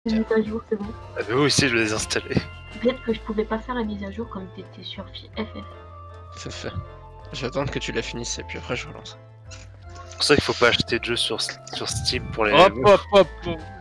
Une mise à jour, c'est bon. Ah bah oui, aussi je l'ai désinstallé. Peut-être que je pouvais pas faire la mise à jour comme t'étais sur FF. C'est fait. Je vais attendre que tu la finisses et puis après je relance. C'est pour ça qu'il faut pas acheter de jeux sur Steam pour les. Hop hop hop.